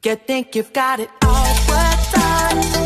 You think you've got it all worked out.